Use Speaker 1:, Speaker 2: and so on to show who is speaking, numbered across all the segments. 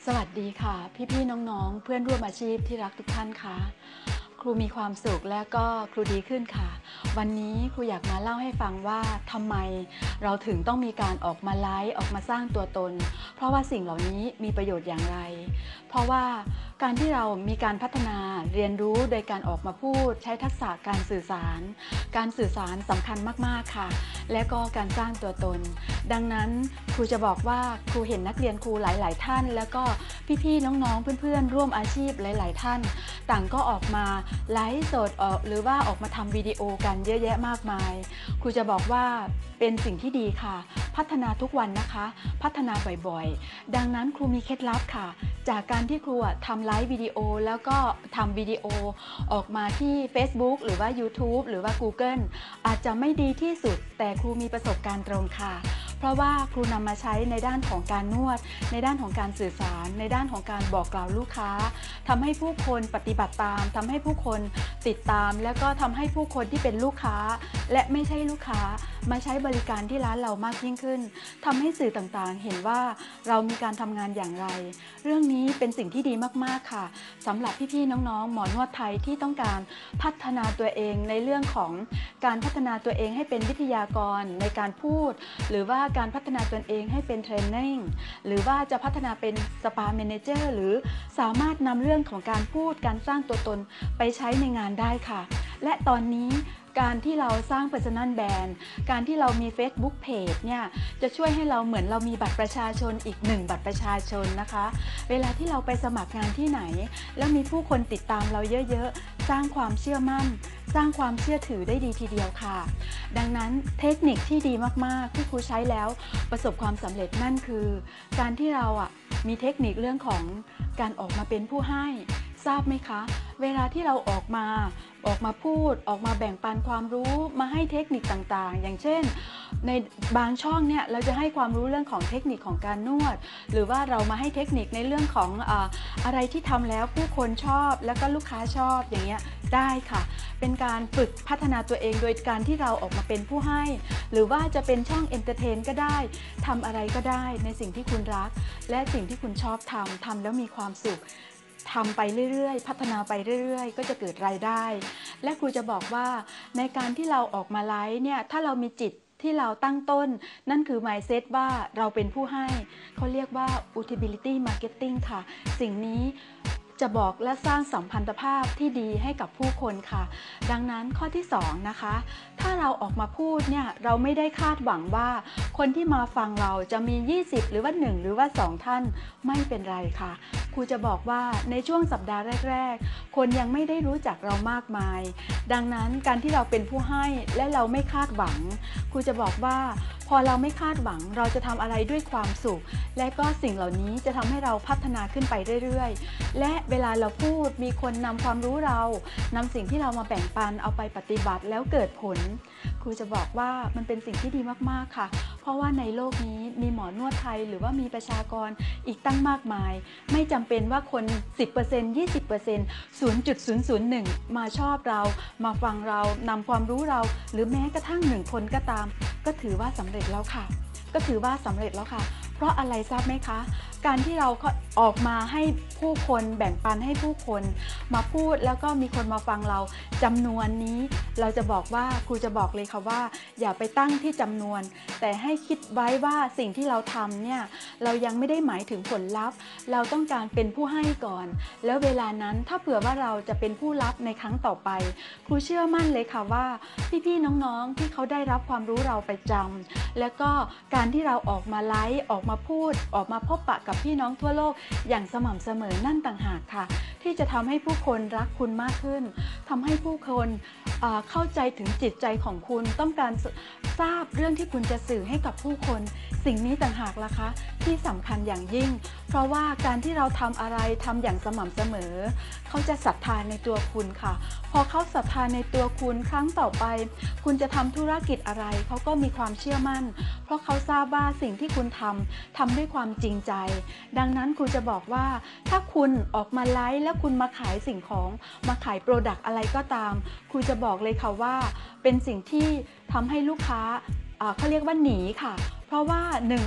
Speaker 1: สวัสดีค่ะพี่ๆน้องๆเพื่อนร่วมอาชีพที่รักทุกท่านค่ะครูมีความสุขและก็ครูดีขึ้นค่ะวันนี้ครูอยากมาเล่าให้ฟังว่าทำไมเราถึงต้องมีการออกมาไลฟ์ออกมาสร้างตัวตนเพราะว่าสิ่งเหล่านี้มีประโยชน์อย่างไรเพราะว่าการที่เรามีการพัฒนาเรียนรู้โดยการออกมาพูดใช้ทักษะการสื่อสารสำคัญมากๆค่ะและก็การสร้างตัวตนดังนั้นครูจะบอกว่าครูเห็นนักเรียนครูหลายๆท่านแล้วก็พี่ๆน้องๆเพื่อนๆร่วมอาชีพหลายๆท่านต่างก็ออกมาไลฟ์สดหรือว่าออกมาทำวิดีโอกันเยอะแยะมากมายครูจะบอกว่าเป็นสิ่งที่ดีค่ะพัฒนาทุกวันนะคะพัฒนาบ่อยๆดังนั้นครูมีเคล็ดลับค่ะจากการที่ครูทำไลฟ์วิดีโอแล้วก็ทำวิดีโอออกมาที่ Facebook หรือว่า YouTube หรือว่า Google อาจจะไม่ดีที่สุดแต่ครูมีประสบการณ์ตรงค่ะเพราะว่าครูนำมาใช้ในด้านของการนวดในด้านของการสื่อสารในด้านของการบอกกล่าวลูกค้าทำให้ผู้คนปฏิบัติตามทำให้ผู้คนติดตามแล้วก็ทำให้ผู้คนที่เป็นลูกค้าและไม่ใช่ลูกค้ามาใช้บริการที่ร้านเรามากยิ่งขึ้นทำให้สื่อต่างๆเห็นว่าเรามีการทำงานอย่างไรเรื่องนี้เป็นสิ่งที่ดีมากๆค่ะสำหรับพี่ๆน้องๆหมอนวดไทยที่ต้องการพัฒนาตัวเองในเรื่องของการพัฒนาตัวเองให้เป็นวิทยากรในการพูดหรือว่าการพัฒนาตนเองให้เป็นเทรนนิ่งหรือว่าจะพัฒนาเป็นสปาเมเนเจอร์หรือสามารถนำเรื่องของการพูดการสร้างตัวตนไปใช้ในงานได้ค่ะและตอนนี้การที่เราสร้าง Personal Brand การที่เรามี Facebook Page เนี่ยจะช่วยให้เราเหมือนเรามีบัตรประชาชนอีก1บัตรประชาชนนะคะเวลาที่เราไปสมัครงานที่ไหนแล้วมีผู้คนติดตามเราเยอะๆสร้างความเชื่อมั่นสร้างความเชื่อถือได้ดีทีเดียวค่ะดังนั้นเทคนิคที่ดีมากๆที่ครูใช้แล้วประสบความสำเร็จนั่นคือการที่เรามีเทคนิคเรื่องของการออกมาเป็นผู้ให้ทราบไหมคะเวลาที่เราออกมาพูดออกมาแบ่งปันความรู้มาให้เทคนิคต่างๆอย่างเช่นในบางช่องเนี่ยเราจะให้ความรู้เรื่องของเทคนิคของการนวดหรือว่าเรามาให้เทคนิคในเรื่องของอะไรที่ทำแล้วผู้คนชอบแล้วก็ลูกค้าชอบอย่างเงี้ยได้ค่ะเป็นการฝึกพัฒนาตัวเองโดยการที่เราออกมาเป็นผู้ให้หรือว่าจะเป็นช่องเอนเตอร์เทนก็ได้ทำอะไรก็ได้ในสิ่งที่คุณรักและสิ่งที่คุณชอบทำแล้วมีความสุขทำไปเรื่อยๆพัฒนาไปเรื่อยๆก็จะเกิดรายได้และครูจะบอกว่าในการที่เราออกมาไลฟ์เนี่ยถ้าเรามีจิตที่เราตั้งต้นนั่นคือ mindset ว่าเราเป็นผู้ให้เขาเรียกว่า utility marketing ค่ะสิ่งนี้จะบอกและสร้างสัมพันธภาพที่ดีให้กับผู้คนค่ะดังนั้นข้อที่2นะคะถ้าเราออกมาพูดเนี่ยเราไม่ได้คาดหวังว่าคนที่มาฟังเราจะมี20หรือว่า1หรือว่า2ท่านไม่เป็นไรค่ะครูจะบอกว่าในช่วงสัปดาห์แรกๆคนยังไม่ได้รู้จักเรามากมายดังนั้นการที่เราเป็นผู้ให้และเราไม่คาดหวังครูจะบอกว่าพอเราไม่คาดหวังเราจะทำอะไรด้วยความสุขและก็สิ่งเหล่านี้จะทำให้เราพัฒนาขึ้นไปเรื่อยๆและเวลาเราพูดมีคนนำความรู้เรานำสิ่งที่เรามาแบ่งปันเอาไปปฏิบัติแล้วเกิดผลครูจะบอกว่ามันเป็นสิ่งที่ดีมากๆค่ะเพราะว่าในโลกนี้มีหมอนวดไทยหรือว่ามีประชากรอีกตั้งมากมายไม่จำเป็นว่าคน 10% 20% 0.001 มาชอบเรามาฟังเรานำความรู้เราหรือแม้กระทั่ง1คนก็ตามก็ถือว่าสำเร็จแล้วค่ะเพราะอะไรทราบไหมคะการที่เราออกมาให้ผู้คนแบ่งปันให้ผู้คนมาพูดแล้วก็มีคนมาฟังเราจำนวนนี้เราจะบอกว่าครูจะบอกเลยค่ะว่าอย่าไปตั้งที่จำนวนแต่ให้คิดไว้ว่าสิ่งที่เราทำเนี่ยเรายังไม่ได้หมายถึงผลลัพธ์เราต้องการเป็นผู้ให้ก่อนแล้วเวลานั้นถ้าเผื่อว่าเราจะเป็นผู้รับในครั้งต่อไปครูเชื่อมั่นเลยค่ะว่าพี่ๆน้องๆที่เขาได้รับความรู้เราประจำแล้วก็การที่เราออกมาไลฟ์ออกมาพูดออกมาพบปะกับพี่น้องทั่วโลกอย่างสม่ำเสมอนั่นต่างหากค่ะที่จะทำให้ผู้คนรักคุณมากขึ้นทำให้ผู้คนเข้าใจถึงจิตใจของคุณต้องการทราบเรื่องที่คุณจะสื่อให้กับผู้คนสิ่งนี้ต่างหากล่ะคะที่สำคัญอย่างยิ่งเพราะว่าการที่เราทำอะไรทำอย่างสม่ำเสมอเขาจะศรัทธาในตัวคุณค่ะพอเขาศรัทธาในตัวคุณครั้งต่อไปคุณจะทำธุรกิจอะไรเขาก็มีความเชื่อมั่นเพราะเขาทราบว่าสิ่งที่คุณทำด้วยความจริงใจดังนั้นครูจะบอกว่าถ้าคุณออกมาไลฟ์แล้วคุณมาขายสิ่งของมาขายโปรดักต์อะไรก็ตามครูจะบอกเลยค่ะว่าเป็นสิ่งที่ทำให้ลูกค้าเขาเรียกว่าหนีค่ะเพราะว่า1ละ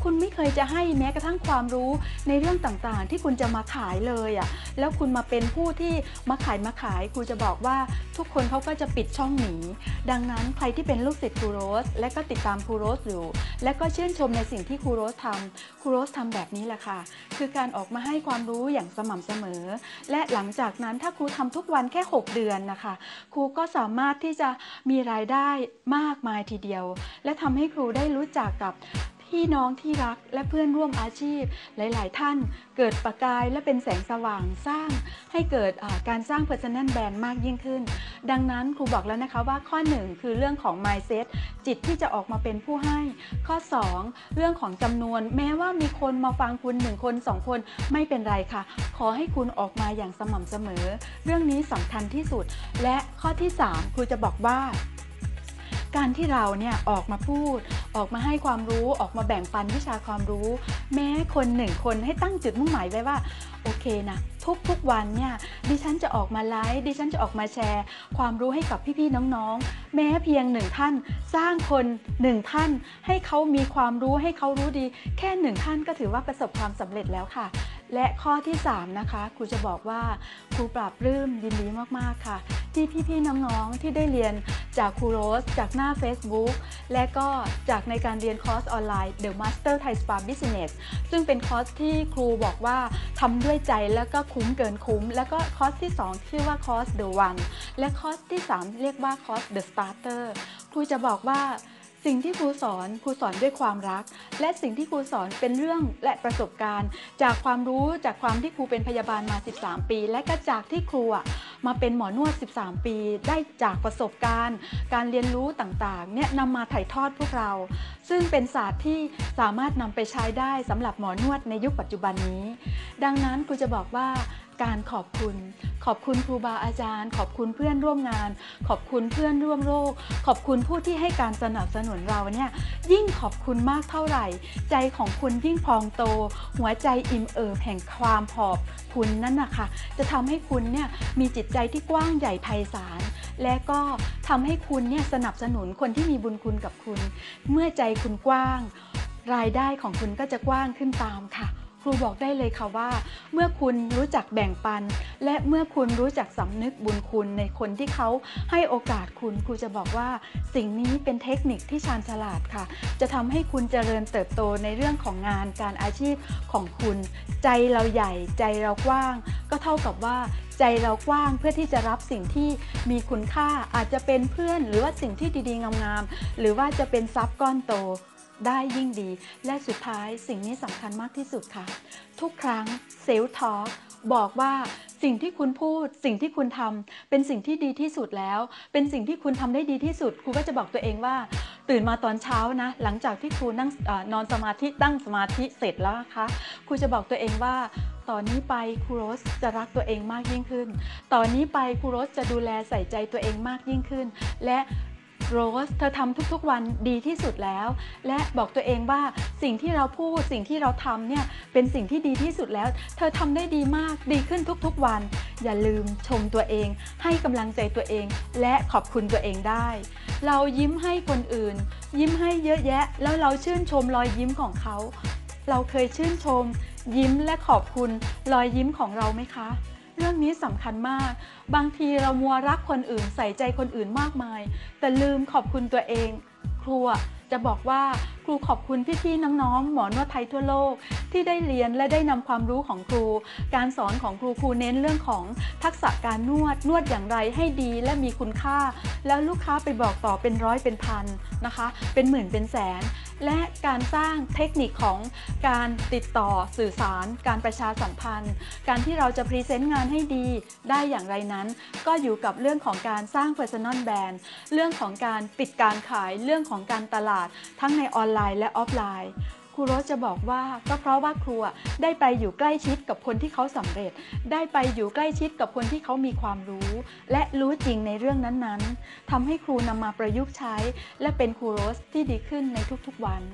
Speaker 1: คุณไม่เคยจะให้แม้กระทั่งความรู้ในเรื่องต่างๆที่คุณจะมาขายเลยอ่ะแล้วคุณมาเป็นผู้ที่มาขายครูจะบอกว่าทุกคนเขาก็จะปิดช่องหนีดังนั้นใครที่เป็นลูกศิษย์ครูโรสและก็ติดตามครูโรสอยู่และก็ชื่นชมในสิ่งที่ครูโรสทำครูโรสทำแบบนี้แหละค่ะคือการออกมาให้ความรู้อย่างสม่ำเสมอและหลังจากนั้นถ้าครูทำทุกวันแค่6เดือนนะคะครูก็สามารถที่จะมีรายได้มากมายทีเดียวและทำให้ครูได้รู้จักกับพี่น้องที่รักและเพื่อนร่วมอาชีพหลายๆท่านเกิดประกายและเป็นแสงสว่างสร้างให้เกิดการสร้าง Personal Brand มากยิ่งขึ้นดังนั้นครูบอกแล้วนะคะว่าข้อ1คือเรื่องของ mindset จิตที่จะออกมาเป็นผู้ให้ข้อ2เรื่องของจำนวนแม้ว่ามีคนมาฟังคุณ1คน2คนไม่เป็นไรค่ะขอให้คุณออกมาอย่างสม่ำเสมอเรื่องนี้สำคัญที่สุดและข้อที่3ครูจะบอกว่าการที่เราเนี่ยออกมาพูดออกมาให้ความรู้ออกมาแบ่งปันวิชาความรู้แม้คน1คนให้ตั้งจุดมุ่งหมายไว้ว่าโอเคนะทุกวันเนี่ยดิฉันจะออกมาไลฟ์ดิฉันจะออกมาแชร์ความรู้ให้กับพี่ๆน้องๆแม้เพียง1ท่านสร้างคน1ท่านให้เขามีความรู้ให้เขารู้ดีแค่1ท่านก็ถือว่าประสบความสำเร็จแล้วค่ะและข้อที่3นะคะครูจะบอกว่าครูปราบปลื้มยินดีมากๆค่ะที่พี่ๆน้องๆที่ได้เรียนจากครูโรสจากหน้า Facebook และก็จากในการเรียนคอร์สออนไลน์ The Master Thai Spa Business ซึ่งเป็นคอร์สที่ครูบอกว่าทำด้วยใจแล้วก็คุ้มเกินคุ้มแล้วก็คอร์สที่2ชื่อว่าคอร์ส The One และคอร์สที่3เรียกว่าคอร์ส The Starter ครูจะบอกว่าสิ่งที่ครูสอนด้วยความรักและสิ่งที่ครูสอนเป็นเรื่องและประสบการณ์จากความรู้จากความที่ครูเป็นพยาบาลมา13ปีและก็จากที่ครูมาเป็นหมอนวด13ปีได้จากประสบการณ์การเรียนรู้ต่างๆเนี่ยนำมาถ่ายทอดพวกเราซึ่งเป็นศาสตร์ที่สามารถนำไปใช้ได้สำหรับหมอนวดในยุคปัจจุบันนี้ดังนั้นครูจะบอกว่าการขอบคุณครูบาอาจารย์ขอบคุณเพื่อนร่วมงานขอบคุณเพื่อนร่วมโลกขอบคุณผู้ที่ให้การสนับสนุนเราเนี่ยยิ่งขอบคุณมากเท่าไหร่ใจของคุณยิ่งพองโตหัวใจอิ่มเอิบแห่งความขอบคุณนั่นนะคะจะทำให้คุณเนี่ยมีจิตใจที่กว้างใหญ่ไพศาลและก็ทำให้คุณเนี่ยสนับสนุนคนที่มีบุญคุณกับคุณเมื่อใจคุณกว้างรายได้ของคุณก็จะกว้างขึ้นตามค่ะครูบอกได้เลยค่ะว่าเมื่อคุณรู้จักแบ่งปันและเมื่อคุณรู้จักสำนึกบุญคุณในคนที่เขาให้โอกาสคุณครูจะบอกว่าสิ่งนี้เป็นเทคนิคที่ชาญฉลาดค่ะจะทำให้คุณเจริญเติบโตในเรื่องของงานการอาชีพของคุณใจเราใหญ่ใจเรากว้างก็เท่ากับว่าใจเรากว้างเพื่อที่จะรับสิ่งที่มีคุณค่าอาจจะเป็นเพื่อนหรือว่าสิ่งที่ดีๆงามๆหรือว่าจะเป็นทรัพย์ก้อนโตได้ยิ่งดีและสุดท้ายสิ่งนี้สำคัญมากที่สุดค่ะทุกครั้งเซลฟ์ทอล์กบอกว่าสิ่งที่คุณพูดสิ่งที่คุณทำเป็นสิ่งที่ดีที่สุดแล้วเป็นสิ่งที่คุณทำได้ดีที่สุดครูก็จะบอกตัวเองว่าตื่นมาตอนเช้านะหลังจากที่ครูนั่งนอนสมาธิตั้งสมาธิเสร็จแล้วนะคะครูจะบอกตัวเองว่าตอนนี้ไปครูโรสจะรักตัวเองมากยิ่งขึ้นตอนนี้ไปครูโรสจะดูแลใส่ใจตัวเองมากยิ่งขึ้นและโรสเธอทำทุกๆวันดีที่สุดแล้วและบอกตัวเองว่าสิ่งที่เราพูดสิ่งที่เราทำเนี่ยเป็นสิ่งที่ดีที่สุดแล้วเธอทำได้ดีมากดีขึ้นทุกๆวันอย่าลืมชมตัวเองให้กำลังใจตัวเองและขอบคุณตัวเองได้เรายิ้มให้คนอื่นยิ้มให้เยอะแยะแล้วเราชื่นชมรอยยิ้มของเขาเราเคยชื่นชมยิ้มและขอบคุณรอยยิ้มของเราไหมคะเรื่องนี้สำคัญมากบางทีเรามัวรักคนอื่นใส่ใจคนอื่นมากมายแต่ลืมขอบคุณตัวเองครูจะบอกว่าครูขอบคุณพี่ๆน้องๆหมอนวดไทยทั่วโลกที่ได้เรียนและได้นำความรู้ของครูการสอนของครูเน้นเรื่องของทักษะการนวดอย่างไรให้ดีและมีคุณค่าแล้วลูกค้าไปบอกต่อเป็นร้อยเป็นพันนะคะเป็นหมื่นเป็นแสนและการสร้างเทคนิคของการติดต่อสื่อสารการประชาสัมพันธ์การที่เราจะพรีเซนต์งานให้ดีได้อย่างไรนั้นก็อยู่กับเรื่องของการสร้าง Personal Brand เรื่องของการปิดการขายเรื่องของการตลาดทั้งในออนไลน์และออฟไลน์ครูโรสจะบอกว่าก็เพราะว่าครูได้ไปอยู่ใกล้ชิดกับคนที่เขาสำเร็จได้ไปอยู่ใกล้ชิดกับคนที่เขามีความรู้และรู้จริงในเรื่องนั้นๆทำให้ครูนำมาประยุกต์ใช้และเป็นครูโรสที่ดีขึ้นในทุกๆวัน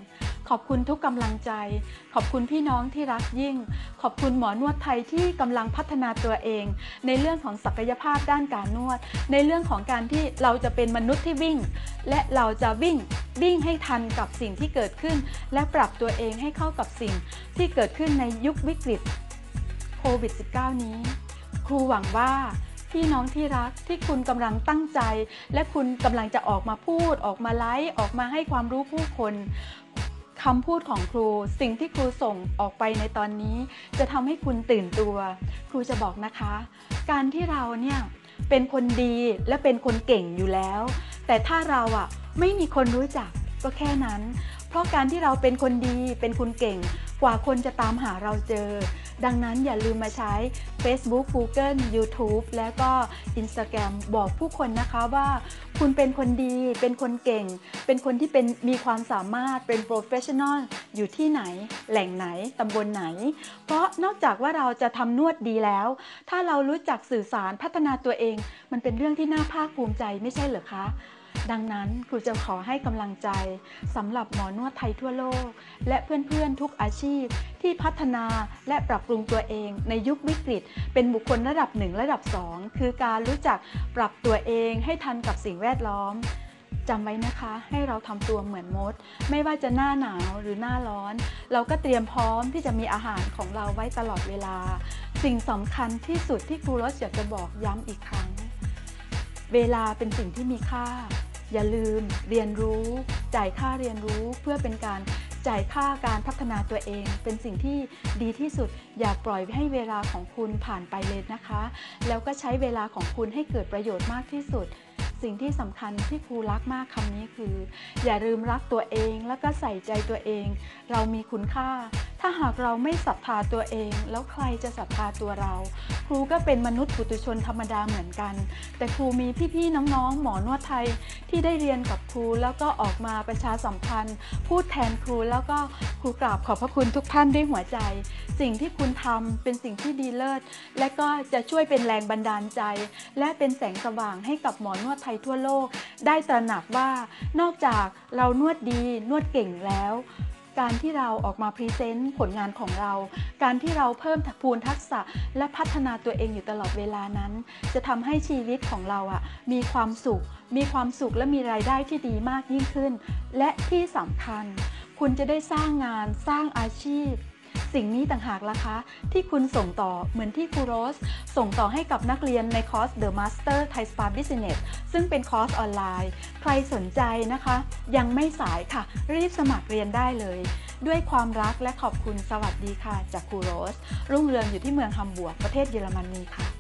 Speaker 1: ขอบคุณทุกกำลังใจขอบคุณพี่น้องที่รักยิ่งขอบคุณหมอนวดไทยที่กำลังพัฒนาตัวเองในเรื่องของศักยภาพด้านการนวดในเรื่องของการที่เราจะเป็นมนุษย์ที่วิ่งและเราจะวิ่งให้ทันกับสิ่งที่เกิดขึ้นและปรับตัวเองให้เข้ากับสิ่งที่เกิดขึ้นในยุควิกฤตโควิด -19 นี้ครูหวังว่าพี่น้องที่รักที่คุณกำลังตั้งใจและคุณกำลังจะออกมาพูดออกมาไลฟ์ออกมาให้ความรู้ผู้คนคำพูดของครูสิ่งที่ครูส่งออกไปในตอนนี้จะทำให้คุณตื่นตัวครูจะบอกนะคะการที่เราเนี่ยเป็นคนดีและเป็นคนเก่งอยู่แล้วแต่ถ้าเราไม่มีคนรู้จักก็แค่นั้นเพราะการที่เราเป็นคนดีเป็นคนเก่งกว่าคนจะตามหาเราเจอดังนั้นอย่าลืมมาใช้ Facebook Google YouTube แล้วก็ Instagram บอกผู้คนนะคะว่าคุณเป็นคนดีเป็นคนเก่งเป็นคนที่มีความสามารถเป็น Professional อยู่ที่ไหนแหล่งไหนตำบลไหนเพราะนอกจากว่าเราจะทำนวดดีแล้วถ้าเรารู้จักสื่อสารพัฒนาตัวเองมันเป็นเรื่องที่น่าภาคภูมิใจไม่ใช่เหรอคะดังนั้นครูจะขอให้กำลังใจสำหรับหมอนวดไทยทั่วโลกและเพื่อนๆทุกอาชีพที่พัฒนาและปรับปรุงตัวเองในยุควิกฤตเป็นบุคคลระดับ1ระดับ2คือการรู้จักปรับตัวเองให้ทันกับสิ่งแวดล้อมจำไว้นะคะให้เราทำตัวเหมือนมดไม่ว่าจะหน้าหนาวหรือหน้าร้อนเราก็เตรียมพร้อมที่จะมีอาหารของเราไว้ตลอดเวลาสิ่งสำคัญที่สุดที่ครูโรสอยากจะบอกย้ำอีกครั้งเวลาเป็นสิ่งที่มีค่าอย่าลืมเรียนรู้จ่ายค่าเรียนรู้เพื่อเป็นการจ่ายค่าการพัฒนาตัวเองเป็นสิ่งที่ดีที่สุดอย่าปล่อยให้เวลาของคุณผ่านไปเลยนะคะแล้วก็ใช้เวลาของคุณให้เกิดประโยชน์มากที่สุดสิ่งที่สำคัญที่ครูรักมากคำนี้คืออย่าลืมรักตัวเองแล้วก็ใส่ใจตัวเองเรามีคุณค่าถ้าหากเราไม่ศรัทธาตัวเองแล้วใครจะศรัทธาตัวเราครูก็เป็นมนุษย์ปุถุชนธรรมดาเหมือนกันแต่ครูมีพี่ๆน้องๆหมอนวดไทยที่ได้เรียนกับครูแล้วก็ออกมาประชาสัมพันธ์พูดแทนครูแล้วก็ครูกราบขอบพระคุณทุกท่านด้วยหัวใจสิ่งที่คุณทำเป็นสิ่งที่ดีเลิศและก็จะช่วยเป็นแรงบันดาลใจและเป็นแสงสว่างให้กับหมอนวดไทยทั่วโลกได้ตระหนักว่านอกจากเรานวดดีนวดเก่งแล้วการที่เราออกมาพรีเซนต์ผลงานของเราการที่เราเพิ่มพูนทักษะและพัฒนาตัวเองอยู่ตลอดเวลานั้นจะทำให้ชีวิตของเรามีความสุขและมีรายได้ที่ดีมากยิ่งขึ้นและที่สำคัญคุณจะได้สร้างงานสร้างอาชีพสิ่งนี้ต่างหากล่ะคะที่คุณส่งต่อเหมือนที่ครูโรสส่งต่อให้กับนักเรียนในคอร์ส The Master Thai Spa Business ซึ่งเป็นคอร์สออนไลน์ใครสนใจนะคะยังไม่สายค่ะรีบสมัครเรียนได้เลยด้วยความรักและขอบคุณสวัสดีค่ะจากครูโรสรุ่งเรืองอยู่ที่เมืองฮัมบูร์กประเทศเยอรมนีค่ะ